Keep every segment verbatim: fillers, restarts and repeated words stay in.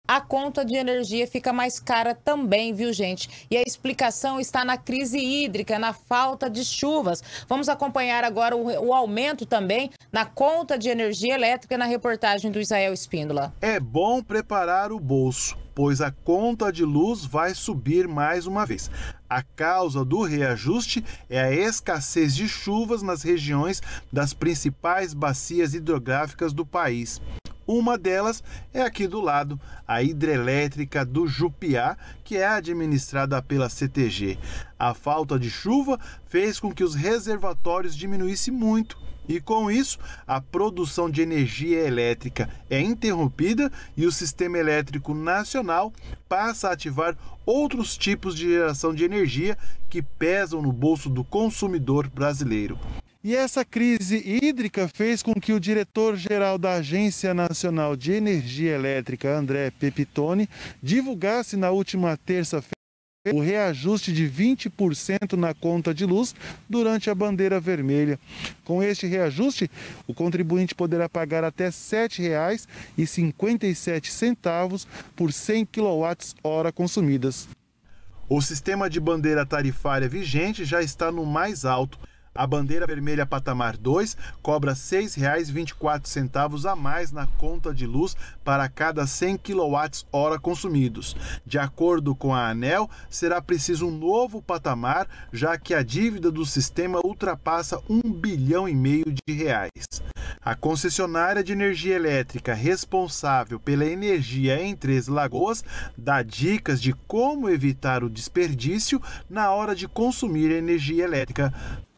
a conta de energia fica mais cara também, viu, gente? E a explicação está na crise hídrica, na falta de chuvas. Vamos acompanhar agora o, o aumento também na conta de energia elétrica na reportagem do Israel Espíndola. É bom preparar o bolso, pois a conta de luz vai subir mais uma vez. A causa do reajuste é a escassez de chuvas nas regiões das principais bacias hidrográficas do país. Uma delas é aqui do lado, a hidrelétrica do Jupiá, que é administrada pela C T G. A falta de chuva fez com que os reservatórios diminuíssem muito e, com isso, a produção de energia elétrica é interrompida e o sistema elétrico nacional passa a ativar outros tipos de geração de energia que pesam no bolso do consumidor brasileiro. E essa crise hídrica fez com que o diretor-geral da Agência Nacional de Energia Elétrica, André Pepitone, divulgasse na última terça-feira o reajuste de vinte por cento na conta de luz durante a bandeira vermelha. Com este reajuste, o contribuinte poderá pagar até sete reais e cinquenta e sete centavos por cem quilowatt-hora consumidas. O sistema de bandeira tarifária vigente já está no mais alto. A bandeira vermelha patamar dois cobra seis reais e vinte e quatro centavos a mais na conta de luz para cada cem quilowatts-hora consumidos. De acordo com a ANEEL, será preciso um novo patamar, já que a dívida do sistema ultrapassa um bilhão e meio de reais. A concessionária de energia elétrica responsável pela energia em Três Lagoas dá dicas de como evitar o desperdício na hora de consumir energia elétrica.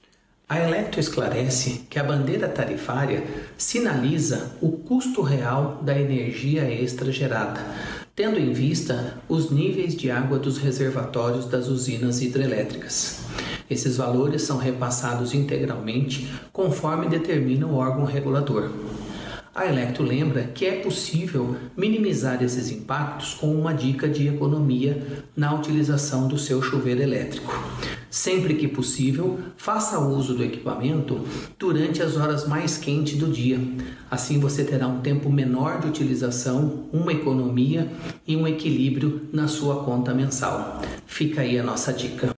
A Electro esclarece que a bandeira tarifária sinaliza o custo real da energia extra gerada, tendo em vista os níveis de água dos reservatórios das usinas hidrelétricas. Esses valores são repassados integralmente conforme determina o órgão regulador. A Electro lembra que é possível minimizar esses impactos com uma dica de economia na utilização do seu chuveiro elétrico. Sempre que possível, faça uso do equipamento durante as horas mais quentes do dia. Assim você terá um tempo menor de utilização, uma economia e um equilíbrio na sua conta mensal. Fica aí a nossa dica.